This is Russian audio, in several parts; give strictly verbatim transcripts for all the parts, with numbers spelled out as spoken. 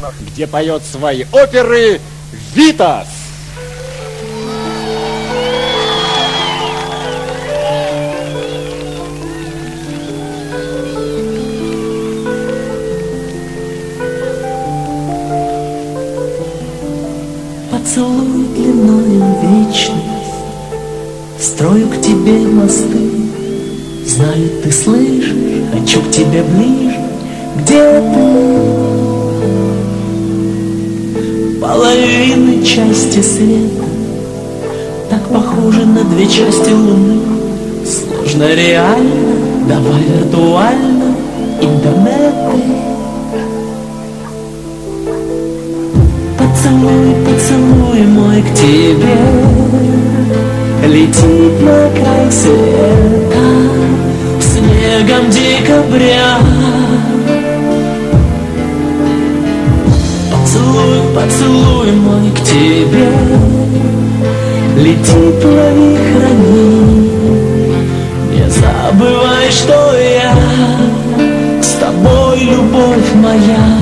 где поет свои оперы Витас. Поцелуй длиною вечность, строю к тебе мосты. Знаю, ты слышишь, хочу к тебе ближе. Где ты? Половины части света, так похожи на две части луны. Сложно реально, давай виртуально, интернеты. Поцелуй, поцелуй мой к тебе, летит на край света снегом декабря. Поцелуй, поцелуй мой к тебе, летит, лови, храни. Не забывай, что я с тобой, любовь моя.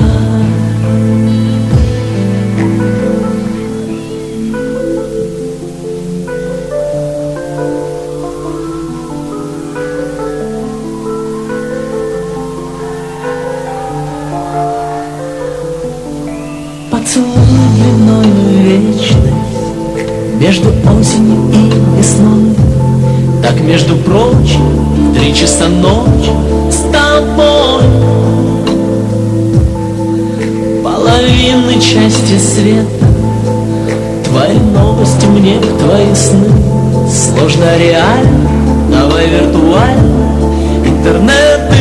Поцелуй длиною вечность, между осенью и весной. Так, между прочим, в три часа ночи с тобой. Половины части света, твои новости мне, твои сны. Сложно реально, давай виртуально, интернеты.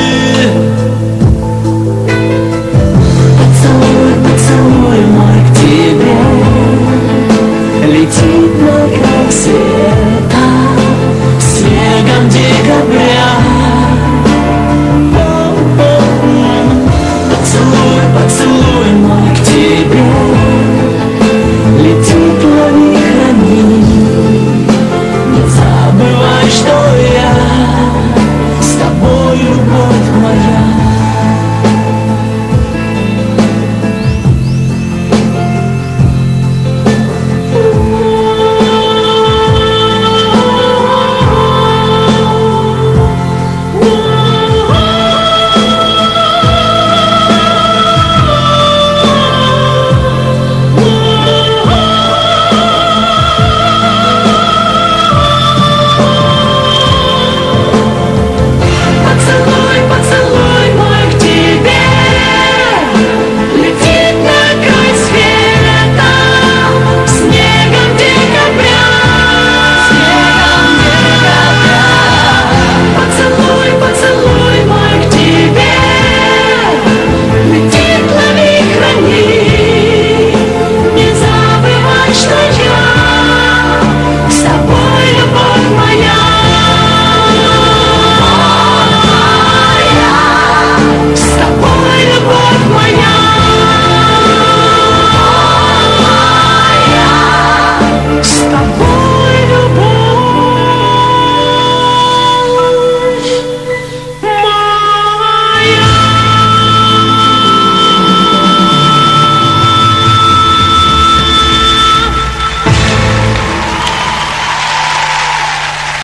Поцелуй мой к тебе, летит на край света снегом декабря. Поцелуй, поцелуй мой к тебе,